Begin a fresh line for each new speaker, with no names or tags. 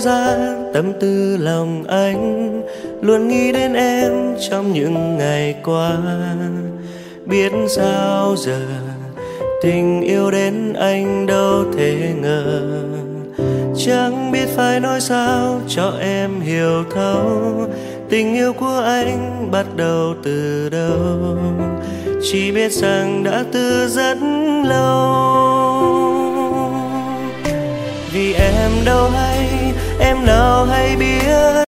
ra tâm tư lòng anh, luôn nghĩ đến em trong những ngày qua. Biết sao giờ tình yêu đến anh đâu thể ngờ, chẳng biết phải nói sao cho em hiểu thấu. Tình yêu của anh bắt đầu từ đâu, chỉ biết rằng đã từ rất lâu. Vì em đâu hay, em nào hay biết